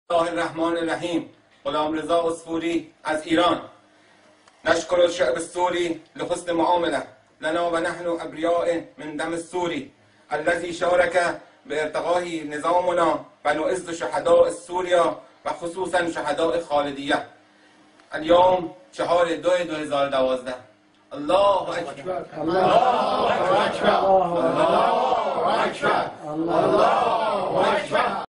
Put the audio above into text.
الله الرحمن الرحیم. غلامرضا عصفوری از ایران. نشکر الشعب السوري لحسن معامله لنا ونحن ابریاء من دم السوري الذي شارك بارتقاء نظامنا ونعز شهداء سوریا و خصوصا شهداء خالدیه. اليوم 4/2/2012. الله اکبر. الله اکبر. الله اکبر. الله اکبر.